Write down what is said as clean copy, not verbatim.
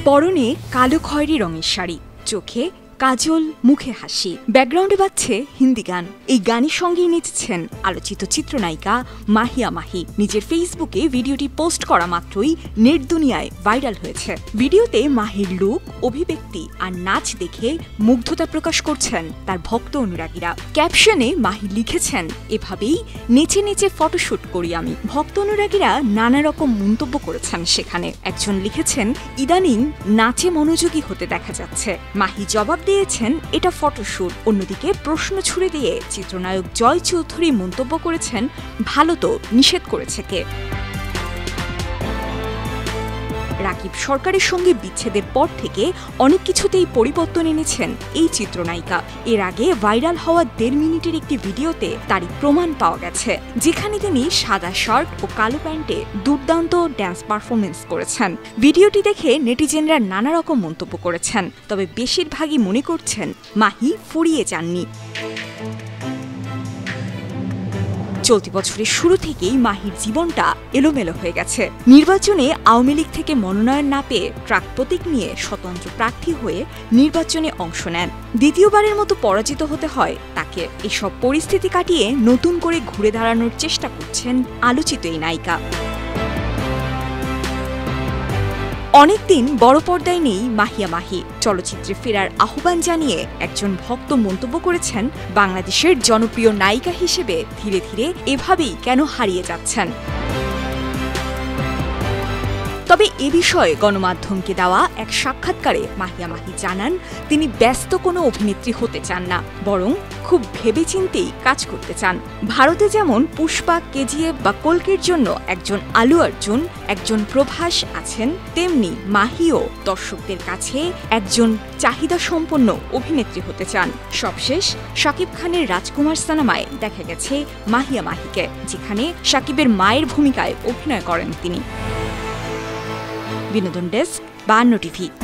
পরনে কালো খয়েরি রঙের শাড়ি, চোখে কাজল, মুখে হাসি, ব্যাকগ্রাউন্ডে বাজছে হিন্দি গান। এই গানের সঙ্গেই নেচেছেন আলোচিত চিত্রনায়িকা মাহিয়া মাহি। নিজের ফেসবুকে ভিডিওটি পোস্ট করা মাত্রই নেট দুনিয়ায় ভাইরাল হয়েছে। ভিডিওতে মাহির লুক, অভিব্যক্তি আর নাচ দেখে মুগ্ধতা প্রকাশ করছেন তার ভক্ত অনুরাগীরা। ক্যাপশনে মাহি লিখেছেন, এভাবেই নেচে নেচে ফটোশুট করি আমি। ভক্ত অনুরাগীরা নানা রকম মন্তব্য করেছেন সেখানে। একজন লিখেছেন, ইদানিং নাচে মনোযোগী হতে দেখা যাচ্ছে। মাহি জবাব দিয়েছেন, এটা ফটোশুট। অন্যদিকে প্রশ্ন ছুড়ে দিয়ে চিত্রনায়ক জয় চৌধুরী মন্তব্য করেছেন, ভালো তো, নিষেধ করেছে কে? রাকিব সরকারের সঙ্গে বিচ্ছেদের পর থেকে অনেক কিছুতেই পরিবর্তন এনেছেন এই চিত্রনায়িকা। এর আগে ভাইরাল হওয়া 1.5 মিনিটের একটি ভিডিওতে তারই প্রমাণ পাওয়া গেছে, যেখানে তিনি সাদা শার্ট ও কালো প্যান্টে দুর্দান্ত ড্যান্স পারফরমেন্স করেছেন। ভিডিওটি দেখে নেটিজেনরা নানা রকম মন্তব্য করেছেন, তবে বেশিরভাগই মনে করছেন মাহি ফুরিয়ে যাননি। চলতি বছরের শুরু থেকেই মাহির জীবনটা এলোমেলো হয়ে গেছে। নির্বাচনে আওয়ামী লীগ থেকে মনোনয়ন না পেয়ে ট্রাক প্রতীক নিয়ে স্বতন্ত্র প্রার্থী হয়ে নির্বাচনে অংশ নেন। দ্বিতীয়বারের মতো পরাজিত হতে হয় তাকে। এসব পরিস্থিতি কাটিয়ে নতুন করে ঘুরে দাঁড়ানোর চেষ্টা করছেন আলোচিত এই নায়িকা। অনেকদিন বড় পর্দায় নেই মাহিয়া মাহি। চলচ্চিত্রে ফেরার আহ্বান জানিয়ে একজন ভক্ত মন্তব্য করেছেন, বাংলাদেশের জনপ্রিয় নায়িকা হিসেবে ধীরে ধীরে এভাবেই কেন হারিয়ে যাচ্ছেন। তবে এ বিষয়ে গণমাধ্যমকে দেওয়া এক সাক্ষাৎকারে মাহিয়া মাহি জানান, তিনি ব্যস্ত কোনো অভিনেত্রী হতে চান না, বরং খুব ভেবেচিন্তেই কাজ করতে চান। ভারতে যেমন পুষ্পা, কেজিএফ বা কল্কির জন্য একজন আলু অর্জুন, একজন প্রভাস আছেন, তেমনি মাহিও দর্শকদের কাছে একজন চাহিদা সম্পন্ন অভিনেত্রী হতে চান। সবশেষ শাকিব খানের রাজকুমার সিনেমায় দেখা গেছে মাহিয়া মাহিকে, যেখানে শাকিবের মায়ের ভূমিকায় অভিনয় করেন তিনি। বিনোদন ডেস্ক, 52 টিভি।